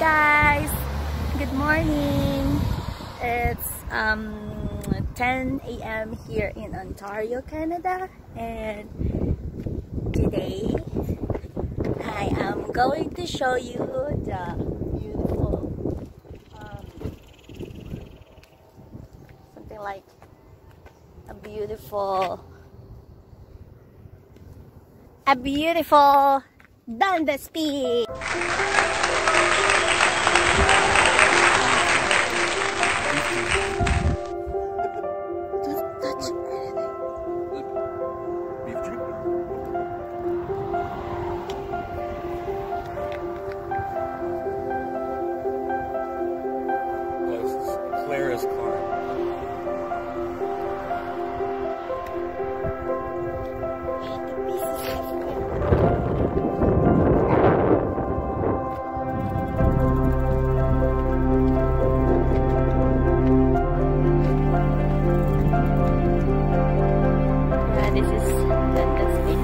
guys! Good morning! It's 10 a.m. here in Ontario, Canada, and today I am going to show you the beautiful something like a beautiful Dundas Peak. Clara's car. Yeah, this is Dundas Peak.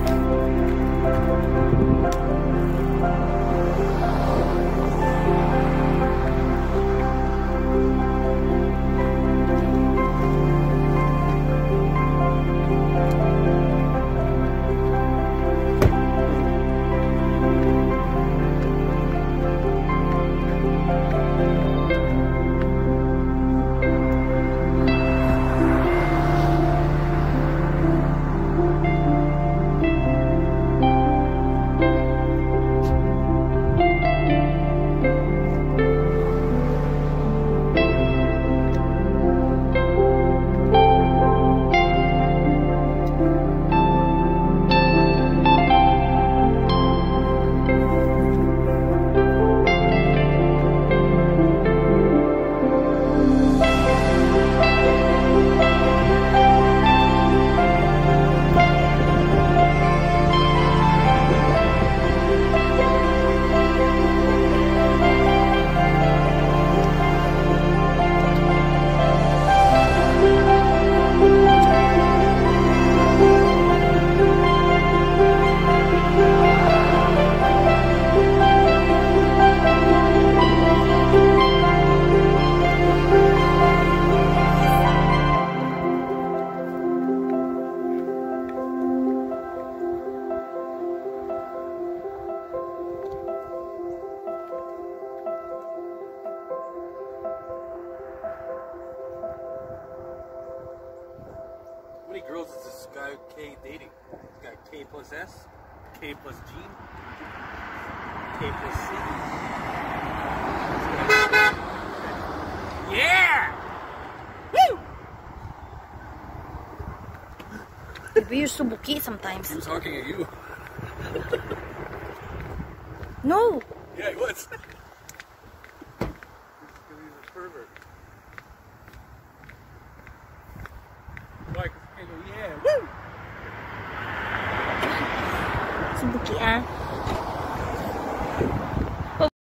How many girls is this guy K dating? This guy K plus S, K plus G, K plus C. Yeah! Woo! You're so booky sometimes. He was honking at you. No! Yeah, he was. He's a pervert. Like, yeah, woo! So booky ah.